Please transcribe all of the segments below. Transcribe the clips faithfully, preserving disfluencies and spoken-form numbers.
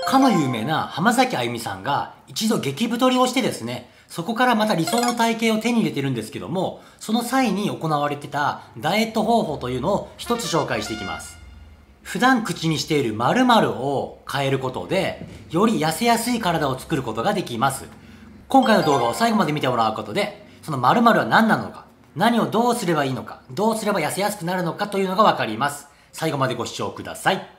かの有名な浜崎あゆみさんが一度激太りをしてですね、そこからまた理想の体型を手に入れてるんですけども、その際に行われてたダイエット方法というのを一つ紹介していきます。普段口にしている〇〇を変えることで、より痩せやすい体を作ることができます。今回の動画を最後まで見てもらうことで、その〇〇は何なのか、何をどうすればいいのか、どうすれば痩せやすくなるのかというのがわかります。最後までご視聴ください。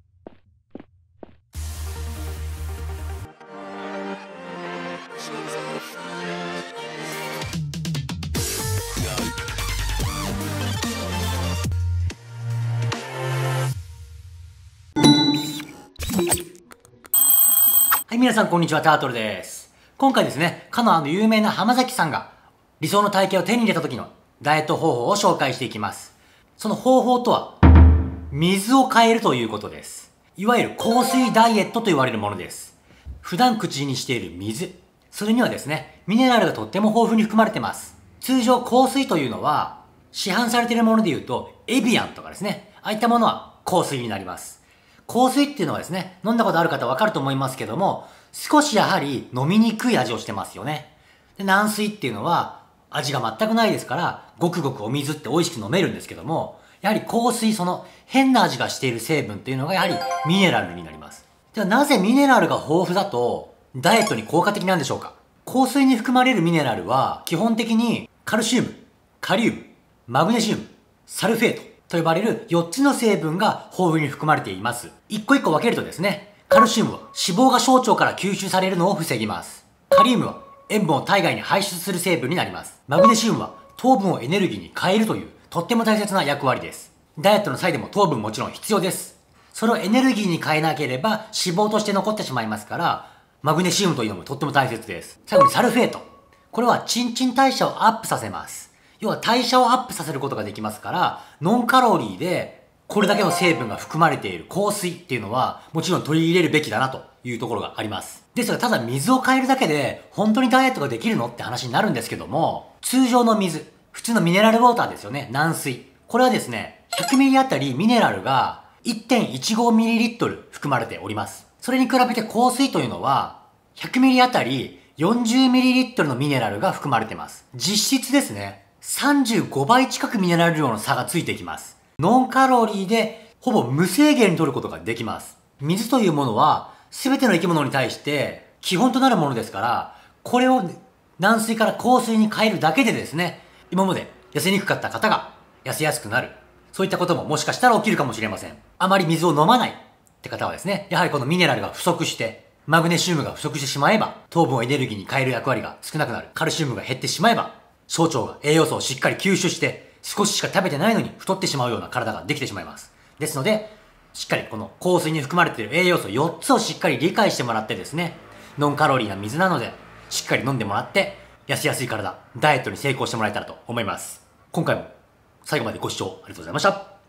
はい、皆さんこんにちは、タートルです。今回ですね、かのあの有名な浜崎さんが理想の体型を手に入れた時のダイエット方法を紹介していきます。その方法とは、水を変えるということです。いわゆる硬水ダイエットと言われるものです。普段口にしている水。それにはですね、ミネラルがとっても豊富に含まれてます。通常硬水というのは、市販されているもので言うと、エビアンとかですね、ああいったものは硬水になります。香水っていうのはですね、飲んだことある方はわかると思いますけども、少しやはり飲みにくい味をしてますよね。で、軟水っていうのは味が全くないですから、ごくごくお水って美味しく飲めるんですけども、やはり香水、その変な味がしている成分っていうのがやはりミネラルになります。ではなぜミネラルが豊富だとダイエットに効果的なんでしょうか？香水に含まれるミネラルは基本的にカルシウム、カリウム、マグネシウム、サルフェート、と呼ばれるよっつの成分が豊富に含まれています。一個一個分けるとですね、カルシウムは脂肪が小腸から吸収されるのを防ぎます。カリウムは塩分を体外に排出する成分になります。マグネシウムは糖分をエネルギーに変えるというとっても大切な役割です。ダイエットの際でも糖分もちろん必要です。それをエネルギーに変えなければ脂肪として残ってしまいますから、マグネシウムというのもとっても大切です。最後にサルフェート。これは新陳代謝をアップさせます。要は代謝をアップさせることができますから、ノンカロリーでこれだけの成分が含まれている香水っていうのはもちろん取り入れるべきだなというところがあります。ですがただ水を変えるだけで本当にダイエットができるのって話になるんですけども、通常の水、普通のミネラルウォーターですよね、軟水。これはですね、ひゃくミリリットル あたりミネラルが いってんいちごミリリットル 含まれております。それに比べて香水というのは ひゃくミリリットル あたり よんじゅうミリリットル のミネラルが含まれてます。実質ですね、さんじゅうごばい近くミネラル量の差がついてきます。ノンカロリーでほぼ無制限に摂ることができます。水というものは全ての生き物に対して基本となるものですから、これを軟水から硬水に変えるだけでですね、今まで痩せにくかった方が痩せやすくなる。そういったことももしかしたら起きるかもしれません。あまり水を飲まないって方はですね、やはりこのミネラルが不足して、マグネシウムが不足してしまえば、糖分をエネルギーに変える役割が少なくなる。カルシウムが減ってしまえば、小腸が栄養素をしっかり吸収して少ししか食べてないのに太ってしまうような体ができてしまいます。ですので、しっかりこの香水に含まれている栄養素よっつをしっかり理解してもらってですね、ノンカロリーな水なのでしっかり飲んでもらって痩せやすい体、ダイエットに成功してもらえたらと思います。今回も最後までご視聴ありがとうございました。